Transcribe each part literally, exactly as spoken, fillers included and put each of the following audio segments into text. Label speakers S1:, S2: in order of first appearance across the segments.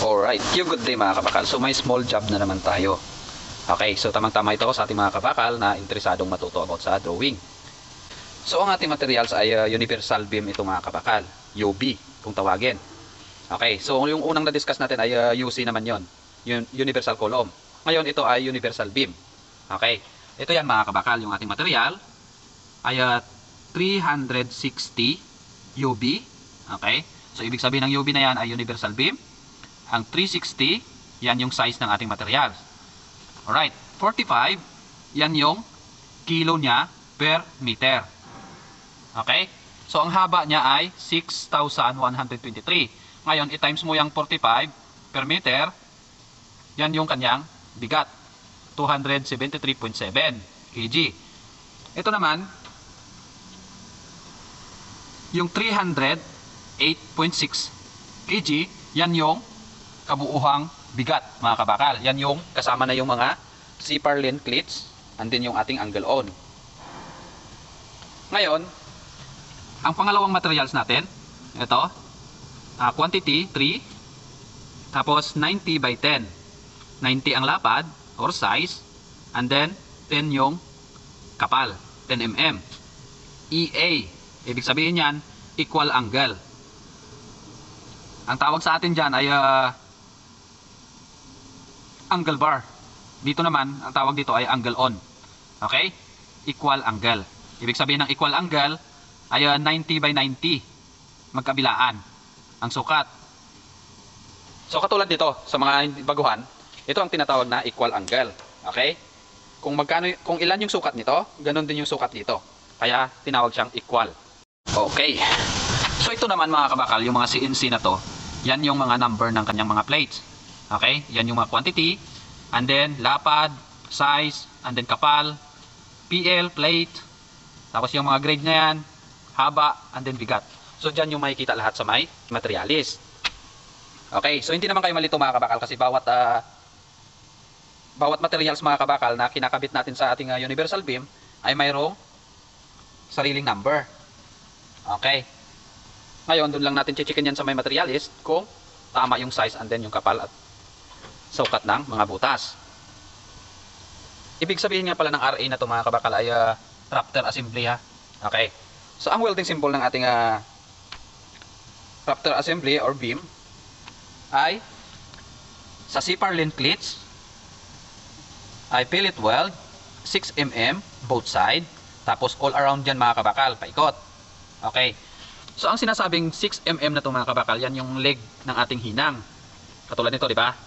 S1: Alright, you good day mga kabakal. So may small job na naman tayo. Okay, so tamang-tama ito sa ating mga kabakal na interesadong matuto about sa drawing. So ang ating materials ay uh, universal beam ito mga kabakal, U B kung tawagin. Okay, so yung unang na-discuss natin ay uh, U C naman yon, yung universal column. Ngayon ito ay universal beam. Okay, ito yan mga kabakal, yung ating material ay uh, three hundred sixty U B. Okay, so ibig sabihin ng U B na yan ay universal beam. Ang three sixty, yan yung size ng ating materials. Alright, forty-five, yan yung kilo niya per meter. Okay? So, ang haba niya ay six thousand one hundred twenty-three. Ngayon, i-times mo yung forty-five per meter, yan yung kanyang bigat. two hundred seventy-three point seven kilograms. Ito naman, yung three hundred eight point six kilograms, yan yung kabuuhang bigat mga kabakal. Yan yung kasama na yung mga C-purlin cleats and then yung ating angle on. Ngayon, ang pangalawang materials natin, ito, uh, quantity three, tapos ninety by ten. ninety ang lapad or size, and then ten yung kapal, ten millimeters. E A, ibig sabihin yan, equal angle. Ang tawag sa atin dyan ay uh, angle bar. Dito naman, ang tawag dito ay angle on. Okay? Equal angle. Ibig sabihin ng equal angle ay uh, ninety by ninety. Magkabilaan ang sukat. So katulad dito, sa mga baguhan, ito ang tinatawag na equal angle. Okay? Kung magkano, kung ilan yung sukat nito, ganun din yung sukat dito. Kaya tinawag siyang equal. Okay. So ito naman mga kabakal, yung mga C N C na to, yan yung mga number ng kanyang mga plates. Okay, yan yung mga quantity, and then lapad, size, and then kapal, P L, plate, tapos yung mga grade na yan, haba, and then bigat. So dyan yung makikita lahat sa may materialis. Okay, so hindi naman kayo malito mga kabakal kasi bawat uh, bawat materials mga kabakal na kinakabit natin sa ating uh, universal beam ay mayroong sariling number. Okay, ngayon doon lang natin checkin yan sa may materialis kung tama yung size and then yung kapal at sukat ng mga butas. Ibig sabihin nga pala ng R A na ito mga kabakal ay uh, Rafter Assembly ha. Okay. So ang welding symbol ng ating uh, Rafter Assembly or beam ay sa C-purlin cleats ay fillet weld six millimeters both side, tapos all around dyan mga kabakal paikot. Okay. So ang sinasabing six millimeters na ito mga kabakal, yan yung leg ng ating hinang. Katulad nito, di ba?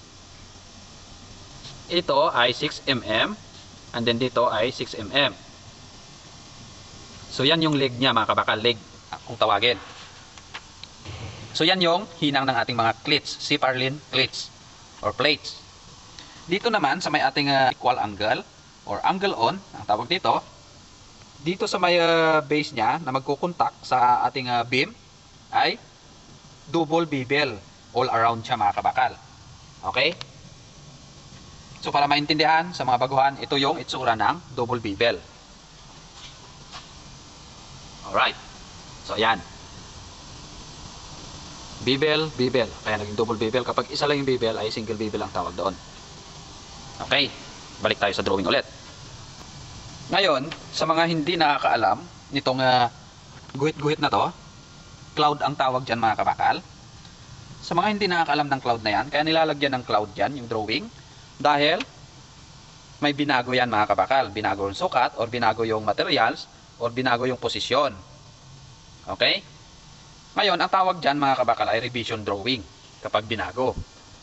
S1: Ito ay six millimeters and then dito ay six millimeters. So yan yung leg niya mga kabakal, leg kung tawagin. So yan yung hinang ng ating mga cleats, C-purlin cleats or plates. Dito naman sa may ating uh, equal angle or angle on, ang tawag dito, dito sa may uh, base niya na magkukontak sa ating uh, beam ay double bevel all around siya mga kabakal. Okay? So para maintindihan sa mga baguhan, ito yung itsura ng double bevel. Alright. So ayan. Bevel, bevel. Kaya naging double bevel. Kapag isa lang yung bevel ay single bevel ang tawag doon. Okay. Balik tayo sa drawing ulit. Ngayon, sa mga hindi nakakaalam nitong uh, guhit-guhit na to, cloud ang tawag dyan mga kabakal. Sa mga hindi nakakaalam ng cloud na yan, kaya nilalagyan ng cloud dyan yung drawing. Dahil may binago yan mga kabakal. Binago yung sukat or binago yung materials or binago yung posisyon. Okay? Ngayon, ang tawag dyan mga kabakal ay revision drawing kapag binago.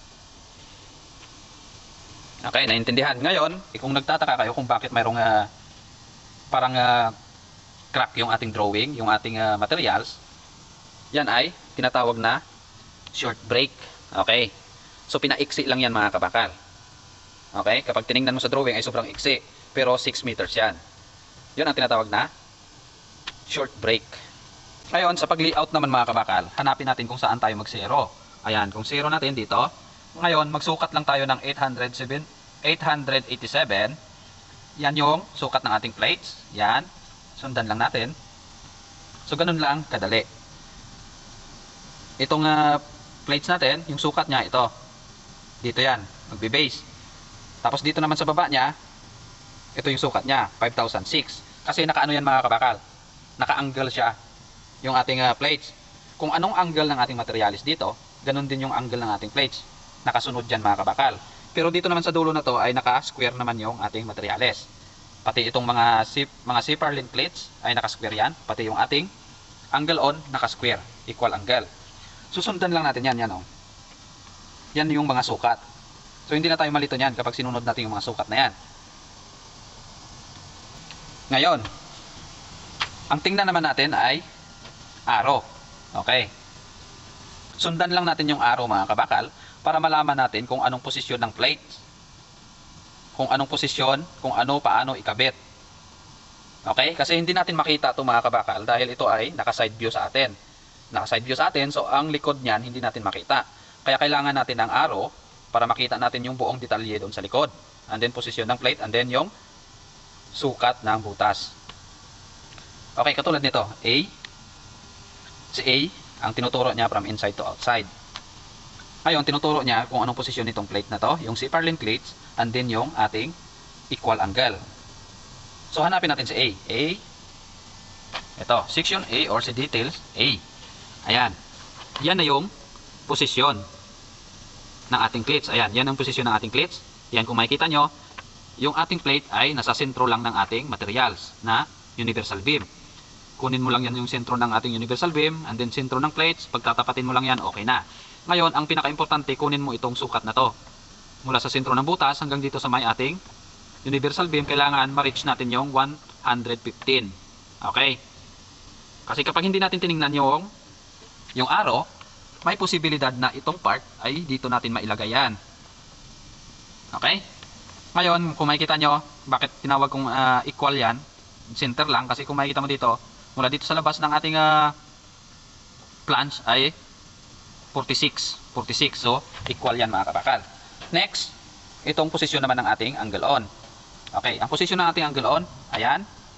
S1: Okay, naintindihan. Ngayon, eh, kung nagtataka kayo kung bakit mayroong uh, parang uh, crack yung ating drawing, yung ating uh, materials, yan ay tinatawag na short break. Okay? So, pinaiksi lang yan mga kabakal. Okay? Kapag tiningnan mo sa drawing ay sobrang iksi. Pero six meters yan. Yun ang tinatawag na short break. Ngayon, sa pag-layout naman mga kabakal, hanapin natin kung saan tayo mag-zero. Ayan, kung zero natin dito. Ngayon, magsukat lang tayo ng eight hundred eighty-seven. Yan yung sukat ng ating plates. Yan. Sundan lang natin. So, ganun lang kadali. Itong uh, plates natin, yung sukat niya ito. Dito yan, magbe-base. Tapos dito naman sa baba niya, ito yung sukat niya, five thousand six. Kasi nakaano yan mga kabakal, naka-angle siya yung ating uh, plates. Kung anong angle ng ating materialis dito, ganun din yung angle ng ating plates. Nakasunod dyan mga kabakal. Pero dito naman sa dulo na to ay naka-square naman yung ating materialis. Pati itong mga sip, mga C-purlin plates ay naka-square yan. Pati yung ating angle on naka-square, equal angle. Susundan lang natin yan, yan oh. Yan yung mga sukat. So hindi na tayo malito niyan kapag sinunod natin yung mga sukat na yan. Ngayon, ang tingnan naman natin ay arrow. Okay. Sundan lang natin yung arrow mga kabakal para malaman natin kung anong posisyon ng plate. Kung anong posisyon, kung ano, paano ikabit. Okay? Kasi hindi natin makita ito mga kabakal dahil ito ay naka-side view sa atin. Naka-side view sa atin, so ang likod niyan hindi natin makita. Kaya kailangan natin ng arrow para makita natin yung buong detalye doon sa likod. And then posisyon ng plate, and then yung sukat ng butas. Okay, katulad nito, A. Si A, ang tinuturo niya from inside to outside. Ngayon, tinuturo niya kung anong posisyon nitong plate na to, yung C-purlin plates, and then yung ating equal angle. So, hanapin natin si A. A, ito, section A or si details A. Ayan. Yan na yung posisyon ng ating plates. Ayan, yan ang posisyon ng ating plates. Yan, kung makikita nyo, yung ating plate ay nasa sentro lang ng ating materials na universal beam. Kunin mo lang yan yung sentro ng ating universal beam, and then sentro ng plates, pagtatapatin mo lang yan, okay na. Ngayon, ang pinaka-importante, kunin mo itong sukat na to. Mula sa sentro ng butas hanggang dito sa may ating universal beam, kailangan ma-reach natin yung one hundred fifteen. Okay? Kasi kapag hindi natin tiningnan yung, yung arrow, may posibilidad na itong part ay dito natin mailagay yan. Okay? Ngayon, kung makikita nyo, bakit tinawag kong uh, equal yan, center lang, kasi kung makikita mo dito, mula dito sa labas ng ating uh, planche ay forty-six. forty-six, so equal yan mga kabakal. Next, itong posisyon naman ng ating angle on. Okay, ang posisyon ng ating angle on, ayan.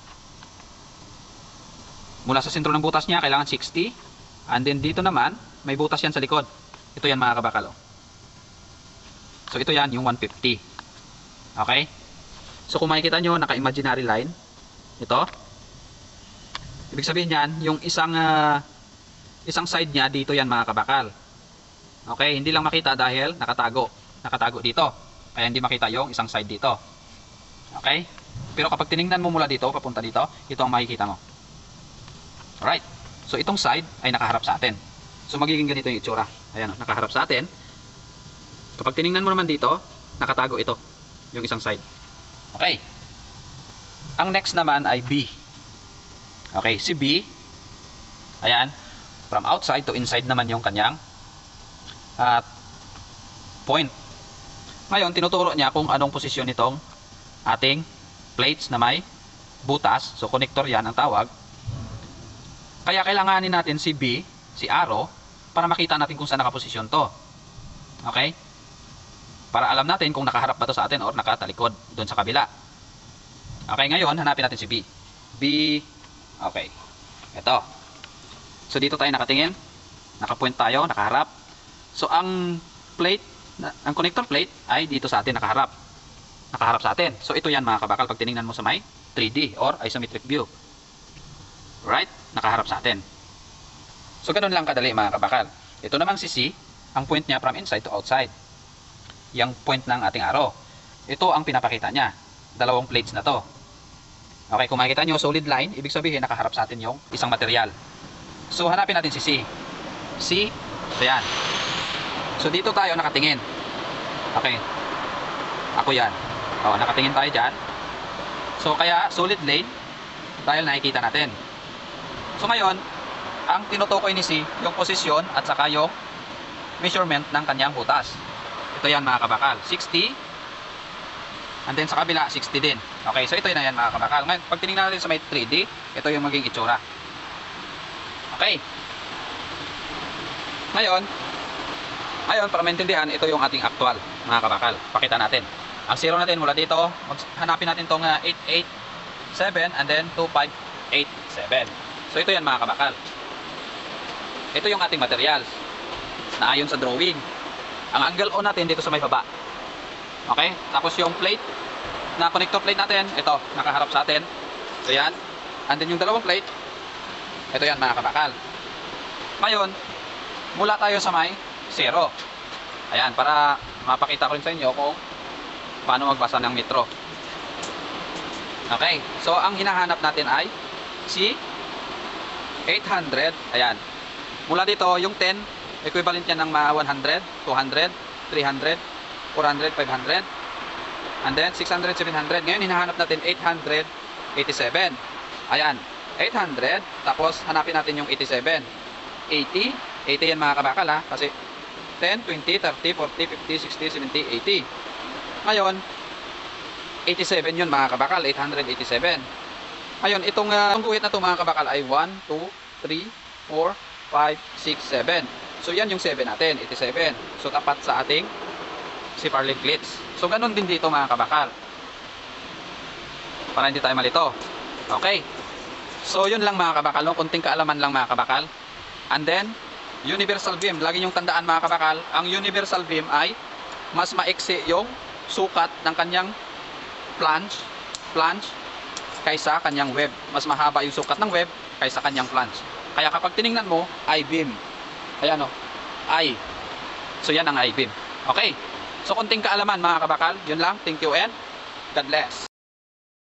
S1: Mula sa sentro ng butas niya, kailangan sixty. And then dito naman, may butas yan sa likod. Ito yan mga kabakal. So ito yan, yung one fifty. Okay? So kung makikita nyo, naka-imaginary line. Ito. Ibig sabihin yan, yung isang uh, isang side niya, dito yan mga kabakal. Okay? Hindi lang makita dahil nakatago. Nakatago dito. Kaya hindi makita yung isang side dito. Okay? Pero kapag tiningnan mo mula dito, papunta dito, ito ang makikita mo. Alright? So itong side ay nakaharap sa atin. So magiging ganito yung itsura. Ayan, nakaharap sa atin. Kapag tiningnan mo naman dito, nakatago ito. Yung isang side. Okay. Ang next naman ay B. Okay, si B, ayan, from outside to inside naman yung kanyang at uh, point. Ngayon, tinuturo niya kung anong posisyon nitong ating plates na may butas. So, connector yan ang tawag. Kaya kailanganin natin si B, si arrow, para makita natin kung saan nakaposisyon to. Okay? Para alam natin kung nakaharap ba to sa atin or nakatalikod doon sa kabila. Okay, ngayon hanapin natin si B. B, okay. Ito. So dito tayo nakatingin. Nakapoint tayo, nakaharap. So ang plate, ang connector plate ay dito sa atin nakaharap. Nakaharap sa atin. So ito yan mga kabakal pag tiningnan mo sa may three D or isometric view. Right? Nakaharap sa atin. So ganoon lang kadali mga kabakal. Ito naman si C, ang point niya from inside to outside. Yung point ng ating arrow. Ito ang pinapakita niya. Dalawang plates na to. Okay, kung makikita nyo, solid line, ibig sabihin nakaharap sa atin yung isang material. So hanapin natin si C. C, so yan. So dito tayo nakatingin. Okay. Ako yan. O, nakatingin tayo dyan. So kaya solid lane dahil nakikita natin. So ngayon, ang tinutukoy ni C, yung posisyon at saka yung measurement ng kanyang butas. Ito yan mga kabakal, sixty. And then sa kabila, sixty din. Okay, so ito na yan mga kabakal. Ngayon, pag tinignan natin sa may three D, ito yung maging itsura. Okay. Ngayon, ngayon para maintindihan, ito yung ating actual mga kabakal. Pakita natin. Ang zero natin mula dito, hanapin natin itong uh, eight eight seven and then two five eight seven. So ito yan mga kabakal. Ito yung ating materials. na ayon sa drawing. Ang angle O natin dito sa may baba. Okay? Tapos yung plate na connector plate natin, ito, nakaharap sa atin. So yan. And then yung dalawang plate, ito yan mga kabakal. Ngayon, mula tayo sa may zero. Ayan, para mapakita ko rin sa inyo kung paano magbasa ng metro. Okay, so ang hinahanap natin ay si eight hundred. Ayan, mula dito yung ten, equivalent yan ng mga one hundred, two hundred, three hundred, four hundred, five hundred, and then six hundred, seven hundred. Ngayon hinahanap natin eight hundred eighty-seven. Ayan, eight hundred, tapos hanapin natin yung eighty-seven. eighty, eighty yan mga kabakal ha, kasi ten, twenty, thirty, forty, fifty, sixty, seventy, eighty. Ngayon, eighty-seven yun mga kabakal, eight hundred eighty-seven. Ngayon, itong uh, guhit na ito mga kabakal ay one, two, three, four, five, six, seven. So yan yung seven natin, eighty-seven. So tapat sa ating zipper link clips. So ganun din dito mga kabakal. Para hindi tayo malito. Okay. So yun lang mga kabakal, no? Kunting kaalaman lang mga kabakal. And then, universal beam. Lagi nyong tandaan mga kabakal, ang universal beam ay mas maiksi yung sukat ng kanyang flange, flange kaysa kanyang web. Mas mahaba yung sukat ng web kaysa kanyang flange. Kaya kapag tiningnan mo, I-beam. Ayan o, I. So yan ang I-beam. Okay. So kunting kaalaman mga kabakal, yun lang. Thank you and God bless.